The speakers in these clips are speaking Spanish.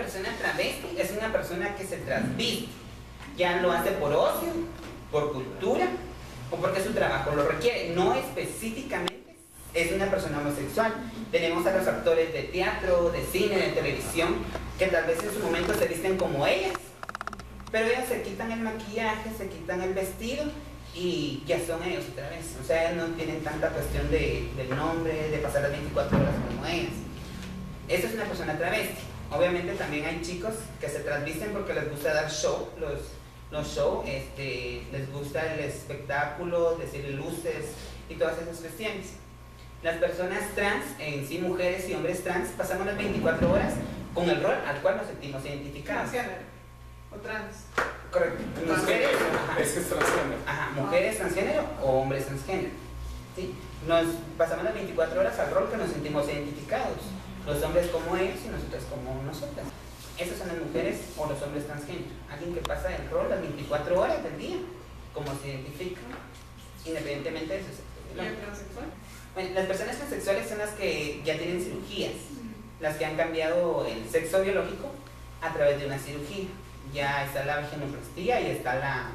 persona travesti es una persona que se transviste, ya lo hace por ocio, por cultura o porque su trabajo lo requiere, no específicamente es una persona homosexual. Tenemos a los actores de teatro, de cine, de televisión, que tal vez en su momento se visten como ellas, pero ellas se quitan el maquillaje, se quitan el vestido y ya son ellos otra vez. O sea, no tienen tanta cuestión del nombre, de pasar las 24 horas como ellas. Esa es una persona travesti. Obviamente también hay chicos que se transvisten porque les gusta dar show, los shows, les gusta el espectáculo, decir luces y todas esas cuestiones. Las personas trans, en sí mujeres y hombres trans, pasamos las 24 horas con el rol al cual nos sentimos identificados. Transgénero o trans. Correcto. Mujeres, es que es transgénero. Ajá, mujeres transgénero o hombres transgénero. ¿Sí? Nos pasamos las 24 horas al rol que nos sentimos identificados. Los hombres como ellos y nosotras como nosotras. Esas son las mujeres o los hombres transgénero. Alguien que pasa el rol las 24 horas del día, como se identifica, independientemente de su sexo. ¿Y el transexual? Bueno, las personas transexuales son las que ya tienen cirugías, las que han cambiado el sexo biológico a través de una cirugía. Ya está la vaginoplastia y está la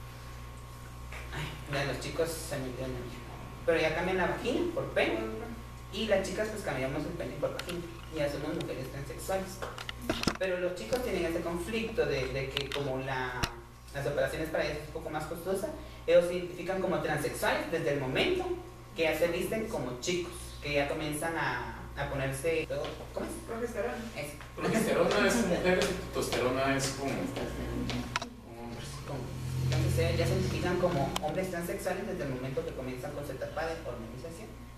de los chicos se me olvidó el nombre. Pero ya cambian la vagina por pene y las chicas pues cambiamos el pene por vagina. Ya somos mujeres transexuales. Pero los chicos tienen ese conflicto de que como las operaciones para ellos es un poco más costosa, ellos se identifican como transexuales desde el momento que ya se visten como chicos, que ya comienzan a ponerse todo, ¿cómo es? Progesterona. Eso. Progesterona es mujeres y testosterona es como hombres. Entonces ya se identifican como hombres transexuales desde el momento que comienzan con su etapa de hormonización.